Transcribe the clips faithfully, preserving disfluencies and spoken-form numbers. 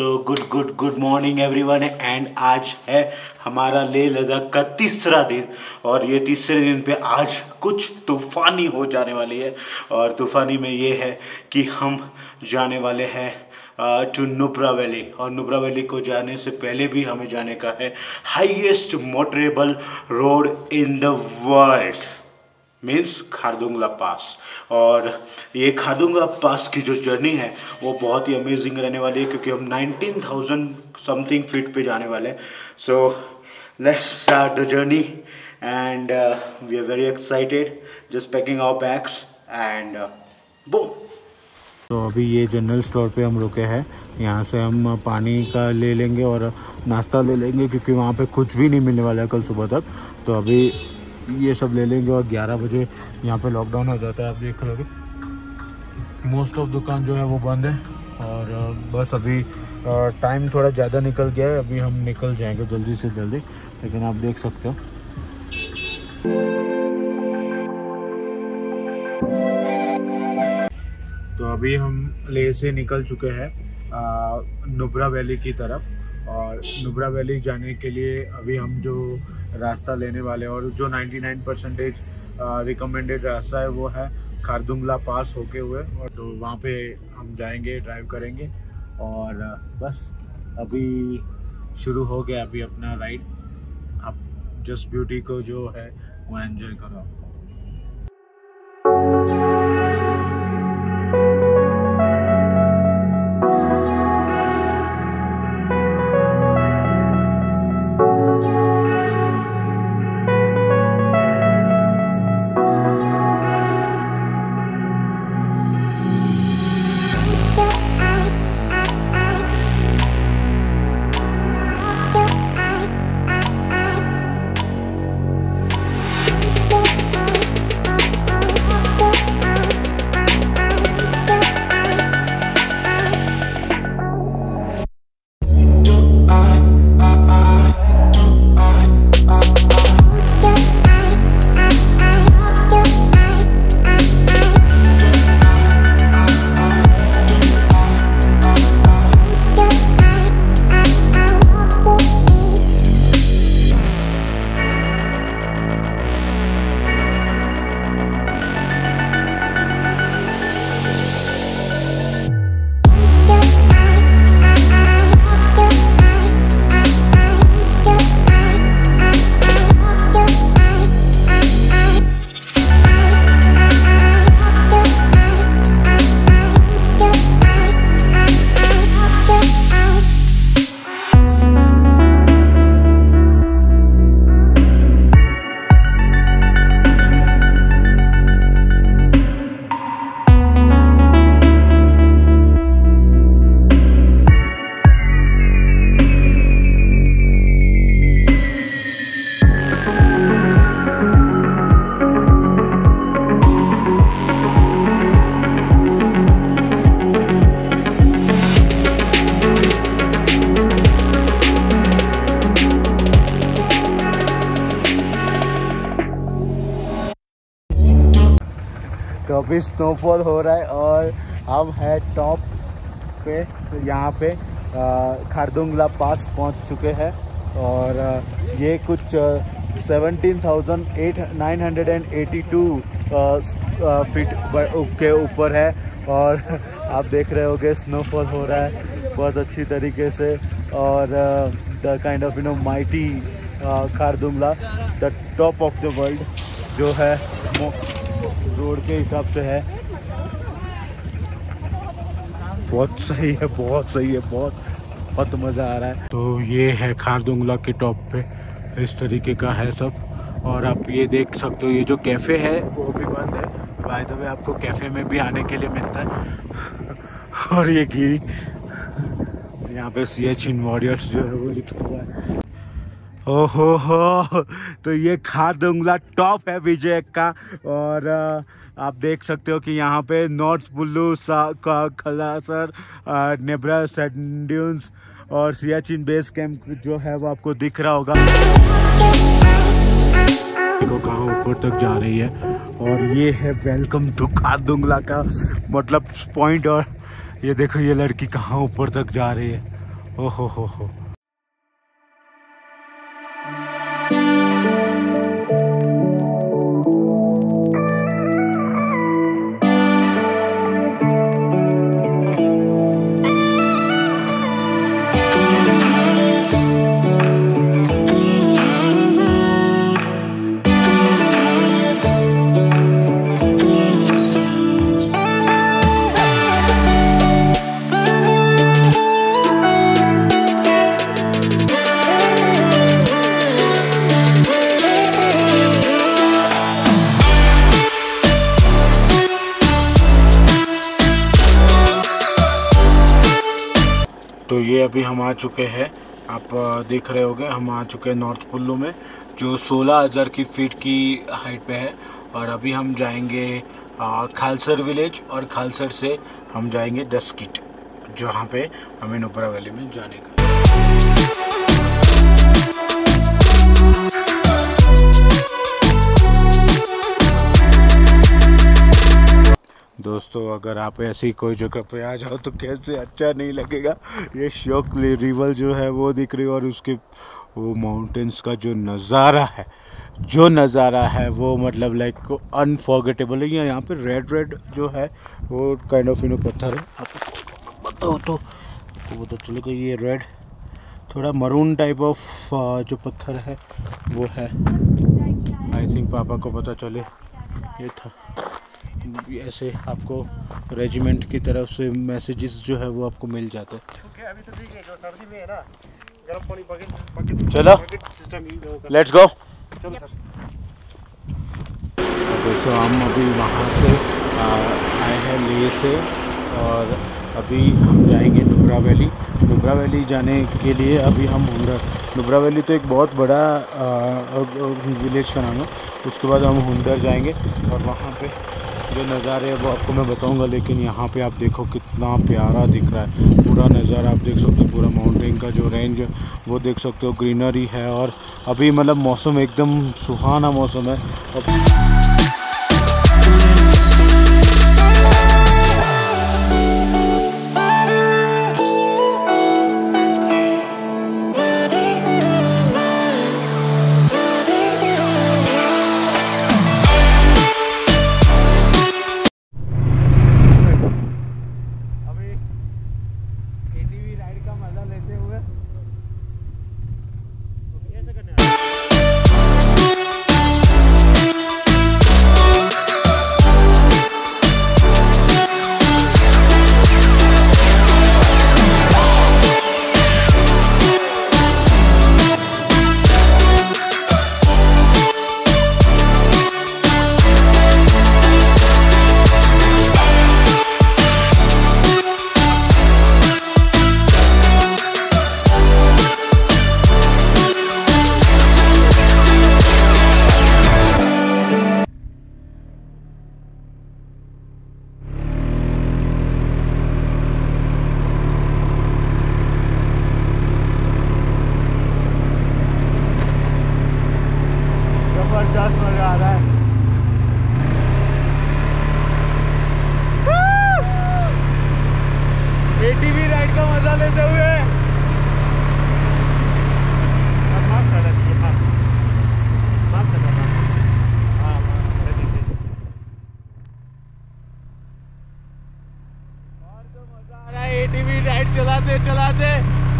So good good good morning everyone and आज है हमारा लेह लद्दाख का तीसरा दिन और ये तीसरे दिन पे आज कुछ तूफ़ानी हो जाने वाली है। और तूफ़ानी में ये है कि हम जाने वाले हैं टू नुब्रा वैली और नुब्रा वैली को जाने से पहले भी हमें जाने का है highest motorable road in the world means Khardungla pass. और ये खारदुंगला पास की जो जर्नी है वो बहुत ही अमेजिंग रहने वाली है क्योंकि हम नाइनटीन थाउजेंड समथिंग फीट पे जाने वाले हैं। So let's start the journey and we are very excited, just packing our bags and boom. तो अभी ये जनरल स्टोर पे हम रुके हैं, यहाँ से हम पानी का ले लेंगे और नाश्ता ले लेंगे क्योंकि वहाँ पे कुछ भी नहीं मिलने वाला है कल सुबह तक। तो अभी ये सब ले लेंगे और ग्यारह बजे यहाँ पे लॉकडाउन हो जाता है। आप देख लोगे मोस्ट ऑफ दुकान जो है वो बंद है और बस अभी टाइम थोड़ा ज़्यादा निकल गया है, अभी हम निकल जाएंगे जल्दी से जल्दी, लेकिन आप देख सकते हो। तो अभी हम लेह से निकल चुके हैं नुब्रा वैली की तरफ और नुब्रा वैली जाने के लिए अभी हम जो रास्ता लेने वाले हैं और जो निन्यानवे परसेंटेज रिकमेंडेड रास्ता है वो है खारदुंगला पास होके हुए, और तो वहाँ पे हम जाएंगे, ड्राइव करेंगे और बस अभी शुरू हो गया अभी अपना राइड। आप जस्ट ब्यूटी को जो है वो एंजॉय करो। तो अभी स्नोफॉल हो रहा है और हम है टॉप पे, यहाँ पे खारदुंगला पास पहुँच चुके हैं और ये कुछ seventeen thousand eight nine hundred and eighty two feet के ऊपर है और आप देख रहे होगे स्नोफॉल हो रहा है बहुत अच्छी तरीके से। और the kind of you know mighty Khardungla the top of the world जो है रोड के हिसाब से है, बहुत सही है, बहुत सही है, बहुत बहुत मज़ा आ रहा है। तो ये है खारदुंगला के टॉप पे, इस तरीके का है सब। और आप ये देख सकते हो ये जो कैफ़े है वो भी बंद है, बाय द वे आपको कैफ़े में भी आने के लिए मिलता है। और ये गिरी यहाँ पे सियाचिन वॉरियर्स जो है वो लिखा हुआ है। ओहो हो, तो ये खारदुंगला टॉप है विजय का और आप देख सकते हो कि यहाँ पे नॉर्थ बुल्लू खलासर नेब्रा सैंड ड्यून्स और सियाचिन बेस कैंप जो है वो आपको दिख रहा होगा। देखो कहाँ ऊपर तक जा रही है और ये है वेलकम टू खारदुंगला का मतलब पॉइंट। और ये देखो ये लड़की कहाँ ऊपर तक जा रही है ओ हो हो हो। तो ये अभी हम आ चुके हैं, आप देख रहे होंगे हम आ चुके हैं नॉर्थ कुल्लू में, जो सोलह हज़ार की फीट की हाइट पे है। और अभी हम जाएंगे खालसर विलेज और खालसर से हम जाएंगे डस्किट, जहाँ पे हमें नुब्रा वैली में जाने का। दोस्तों अगर आप ऐसी कोई जगह पे आ जाओ तो कैसे अच्छा नहीं लगेगा। ये शोक रिवर जो है वो दिख रही है और उसके वो माउंटेन्स का जो नज़ारा है जो नज़ारा है वो मतलब लाइक अनफॉरगेटेबल है। यहाँ पे रेड रेड जो है वो काइंड ऑफ यू नो पत्थर है, आपको बताओ तो वो तो चलो कि ये रेड थोड़ा मरून टाइप ऑफ जो पत्थर है वो है। आई थिंक पापा को पता चले ये था, ऐसे आपको रेजिमेंट की तरफ से मैसेजेस जो है वो आपको मिल जाते हैं। अभी तो ठीक है, जो सर्दी में है ना गर्म पानी बकेट बकेट चलो सिस्टम लेट्स गो। चलो सर। तो हम अभी वहाँ से आए हैं लेह से और अभी हम जाएंगे नुब्रा वैली। नुब्रा वैली जाने के लिए अभी हम हुंडर, नुब्रा वैली तो एक बहुत बड़ा विलेज का नाम है, उसके बाद हम हुंडर जाएंगे और वहाँ पे जो नज़ारे है वो आपको मैं बताऊंगा। लेकिन यहाँ पे आप देखो कितना प्यारा दिख रहा है पूरा नज़ारा, आप देख सकते हो पूरा माउंटेन का जो रेंज है वो देख सकते हो, ग्रीनरी है और अभी मतलब मौसम एकदम सुहाना मौसम है। जबरदस्त मजा आ रहा है। एटीवी राइड का मजा लेते हुए और जो मजा आ रहा है एटीवी राइड चलाते चलाते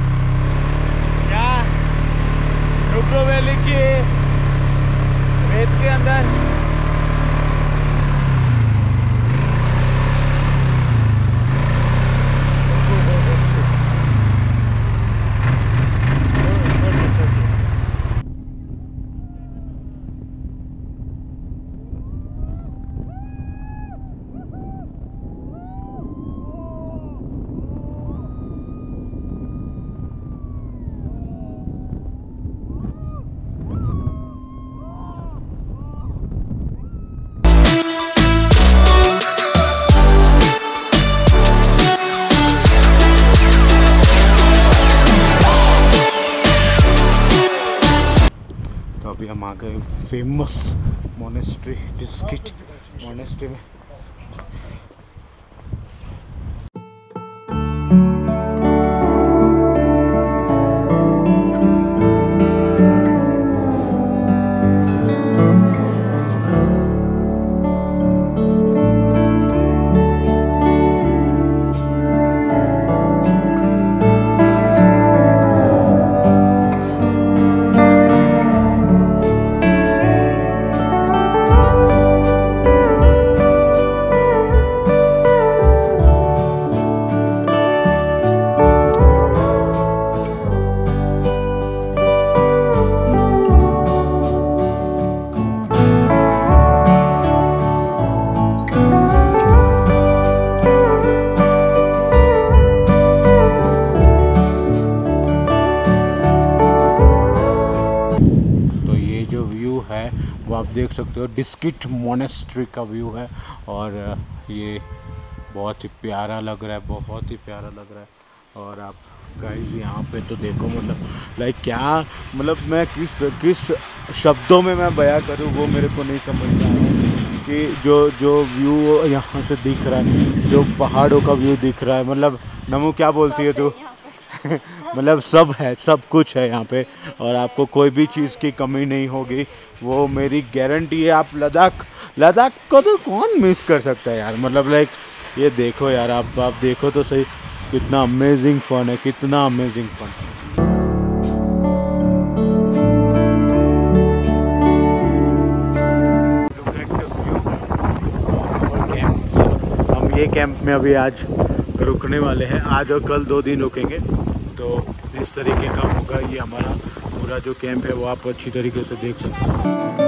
यहाँ नुब्रा वैली की रेत के अंदर। अभी हम आ गए फेमस मोनेस्ट्री डिस्किट मोनेस्ट्री में। वो आप देख सकते हो। डिस्किट मोनेस्ट्री का व्यू है और ये बहुत ही प्यारा लग रहा है, बहुत ही प्यारा लग रहा है। और आप गाइस यहाँ पे तो देखो, मतलब लाइक क्या, मतलब मैं किस किस शब्दों में मैं बयां करूँ वो मेरे को नहीं समझ में आ रहा है कि जो जो व्यू यहाँ से दिख रहा है, जो पहाड़ों का व्यू दिख रहा है, मतलब नमू क्या बोलती है तू? मतलब सब है, सब कुछ है यहाँ पे और आपको कोई भी चीज़ की कमी नहीं होगी, वो मेरी गारंटी है। आप लद्दाख लद्दाख को तो कौन मिस कर सकता है यार, मतलब लाइक ये देखो यार, आप आप देखो तो सही, कितना अमेजिंग फन है, कितना अमेजिंग फन। हम ये कैंप में अभी आज रुकने वाले हैं, आज और कल दो दिन रुकेंगे। तो इस तरीके का होगा ये हमारा पूरा जो कैंप है, वो आप अच्छी तरीके से देख सकते हैं।